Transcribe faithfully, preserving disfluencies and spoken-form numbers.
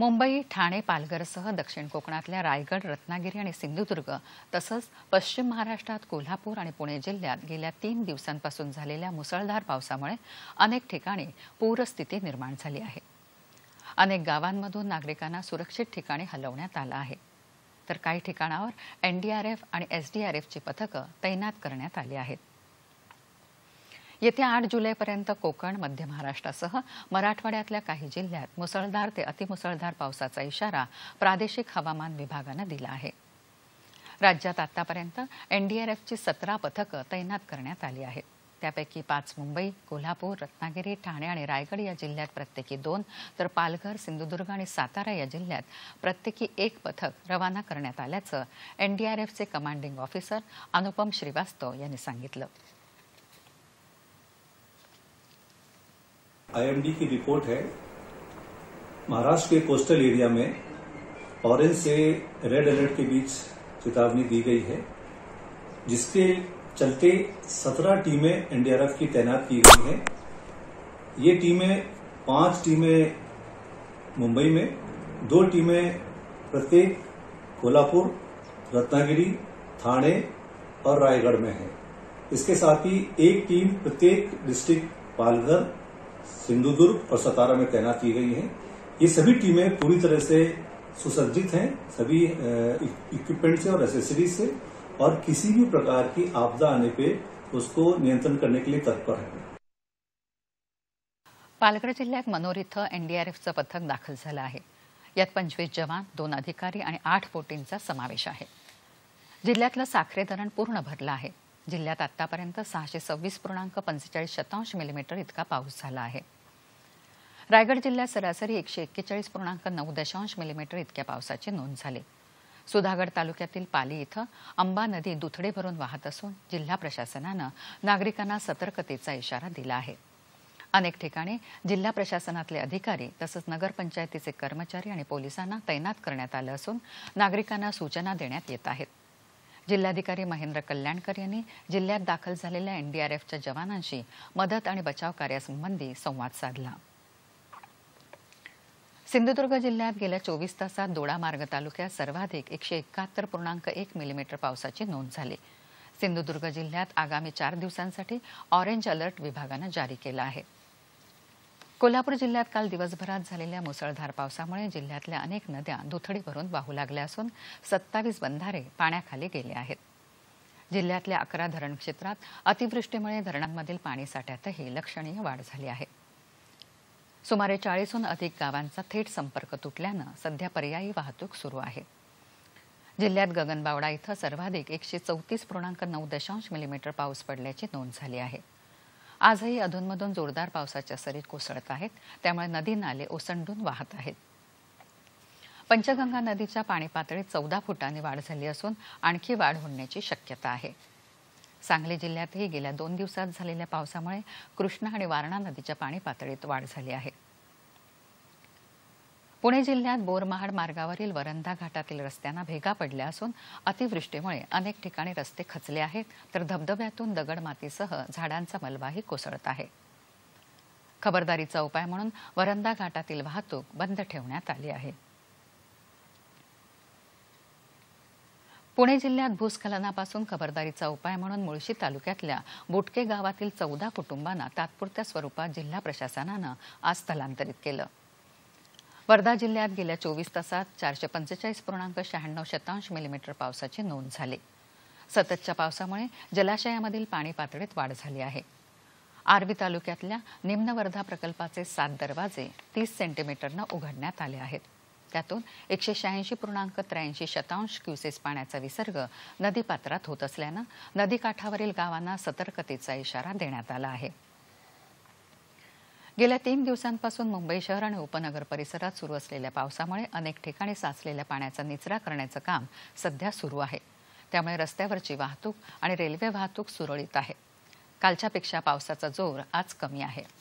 मुंबई, ठाणे, पालघरसह दक्षिण कोकणातल्या रायगड, रत्नागिरी आणि सिंधुदुर्ग तसंच पश्चिम महाराष्ट्रात कोल्हापूर आणि पुणे जिल्ह्यात गेल्या तीन दिवसांपासून झालेल्या मुसळधार पावसामुळे अनेक ठिकाणी पूरस्थिती निर्माण झाली आहे। अनेक गावांमधून नागरिकांना सुरक्षित ठिकाणी हलवण्यात आलं आहे, तर काही ठिकाणावर एनडीआरएफ आणि एसडीआरएफची पथकं तैनात करण्यात आली आहेत। येत्या आठ जुलैपर्यंत कोकण, मध्य महाराष्ट्रासह मराठवाड्यातल्या काही जिल्ह्यात मुसळधार ते अतिमुसळधार पावसाचा इशारा प्रादेशिक हवामान विभागानं दिला आहे। राज्यात आतापर्यंत एनडीआरएफची सतरा पथकं तैनात करण्यात आली आहेत। त्यापैकी पाच मुंबई, कोल्हापूर, रत्नागिरी, ठाणे आणि रायगड या जिल्ह्यात प्रत्येकी दोन, तर पालघर, सिंधुदुर्ग आणि सातारा या जिल्ह्यात प्रत्येकी एक पथक रवाना करण्यात आल्याचं एनडीआरएफचे कमांडिंग ऑफिसर अनुपम श्रीवास्तव यांनी सांगितलं। आईएमडी की रिपोर्ट है, महाराष्ट्र के कोस्टल एरिया में ऑरेंज से रेड अलर्ट के बीच चेतावनी दी गई है, जिसके चलते सत्रह टीमें एनडीआरएफ की तैनात की गई हैं। ये टीमें पांच टीमें मुंबई में, दो टीमें प्रत्येक कोल्हापुर, रत्नागिरी, थाने और रायगढ़ में है। इसके साथ ही एक टीम प्रत्येक डिस्ट्रिक्ट पालघर, सिंधुदुर्ग और सतारा में तैनात की गई है। ये सभी टीमें पूरी तरह से सुसज्जित हैं, सभी इक्विपमेंट से और एसेसरीज से, और किसी भी प्रकार की आपदा आने पे उसको नियंत्रण करने के लिए तत्पर है। पालघर जिल्ह्यात मनोर इथं एनडीआरएफचं पथक दाखल झालं आहे। यात पंचवीस जवान, दोन अधिकारी आणि आठ बोटींचा समावेश आहे। जिल्ह्यातलं साखरे धरण पूर्ण भरलं आहे। जिल्ह्यात आतापर्यंत सहाशे सव्वीस पूर्णांक पंचेचाळीस शतांश मिलीमीटर इतका पाऊस झाला आहे। रायगड जिल्ह्यात सरासरी एकशे एक्केचाळीस पूर्णांक नऊ दशांश मिलीमीटर इतक्या पावसाची नोंद झाली। सुधागड तालुक्यातील पाली इथं अंबा नदी दुथडी भरून वाहत असून जिल्हा प्रशासनानं नागरिकांना सतर्कतेचा इशारा दिला आहे। अनेक ठिकाणी जिल्हा प्रशासनातले अधिकारी तसंच नगरपंचायतीचे कर्मचारी आणि पोलिसांना तैनात करण्यात आलं असून नागरिकांना सूचना देण्यात येत आहेत। जिल्हाधिकारी महेंद्र कल्याणकर यांनी जिल्ह्यात दाखल झालेल्या एनडीआरएफच्या जवानांशी मदत आणि बचाव कार्यासंबंधी संवाद साधला। सिंधुदुर्ग जिल्ह्यात गेल्या चोवीस तासात दोडामार्ग तालुक्यात सर्वाधिक एकशे एकाहत्तर पूर्णांक एक मिलीमीटर पावसाची नोंद झाली। सिंधुदुर्ग जिल्ह्यात आगामी चार दिवसांसाठी ऑरेंज अलर्ट विभागानं जारी केला आहे। कोल्हापूर जिल्ह्यात काल दिवसभरात झालेल्या मुसळधार पावसामुळे जिल्ह्यातल्या अनेक नद्या दुथडी भरून वाहू लागल्या असून सत्तावीस बंधारे पाण्याखाली गेले आहेत। जिल्ह्यातल्या अकरा धरण क्षेत्रात अतिवृष्टीमुळे धरणांमधील पाणीसाठ्यातही लक्षणीय वाढ झाली आहे। सुमारे चाळीसहून अधिक गावांचा थेट संपर्क तुटल्यानं सध्या पर्यायी वाहतूक सुरू आहे। जिल्ह्यात गगनबावडा इथं सर्वाधिक एकशे चौतीस पूर्णांक नऊ दशांश मिलीमीटर पाऊस पडल्याची नोंद झाली आहे। आजही अधूनमधून जोरदार पावसाच्या सरी कोसळत आहेत, त्यामुळे नदी नाले ओसंडून वाहत आहेत। पंचगंगा नदीच्या पाणी पातळीत चौदा फुटांनी वाढ झाली असून आणखी वाढ होण्याची शक्यता आहे। सांगली जिल्ह्यातही गेल्या दोन दिवसात झालेल्या पावसामुळे कृष्णा आणि वारणा नदीच्या पाणी पातळीत वाढ झाली आहे। पुणे जिल्ह्यात बोरमहाड मार्गावरील वरंधा घाटातील रस्त्यांना भेगा पडल्या असून अतिवृष्टीमुळे अनेक ठिकाणी रस्ते खचले आहेत, तर धबधब्यातून दगडमातीसह झाडांचा मलबाही कोसळत आहे। खबरदारीचा उपाय म्हणून वरंधा घाटातील वाहतूक बंद ठेवण्यात आली आहे। पुणे जिल्ह्यात भूस्खलनापासून खबरदारीचा उपाय म्हणून मुळशी तालुक्यातल्या बुटके गावातील चौदा कुटुंबांना तात्पुरत्या स्वरूपात जिल्हा प्रशासनानं आज स्थलांतरित केलं। वर्धा जिल्ह्यात गेल्या चोवीस तासात चारशे पंचेचाळीस पूर्णांक शहाण्णव शतांश मिलीमीटर पावसाची नोंद झाली। सततच्या पावसामुळे जलाशयामधील पाणी पातळीत वाढ झाली आहे। आर्वी तालुक्यातल्या निम्न वर्धा प्रकल्पाचे सात दरवाजे तीस सेंटीमीटरनं उघडण्यात आले आहेत। त्यातून एकशे शहाऐंशी पूर्णांक त्र्याऐंशी शतांश क्युसेस पाण्याचा विसर्ग नदीपात्रात होत असल्यानं नदीकाठावरील गावांना सतर्कतेचा इशारा देण्यात आला आहे। गेल्या तीन दिवसांपासून मुंबई शहर आणि उपनगर परिसरात सुरू असलेल्या पावसामुळे अनेक ठिकाणी साचलेल्या पाण्याचा निचरा करण्याचं काम सध्या सुरू आहे। त्यामुळे रस्त्यावरची वाहतूक आणि रेल्वे वाहतूक सुरळीत आहे। कालच्यापेक्षा पावसाचा जोर आज कमी आहे।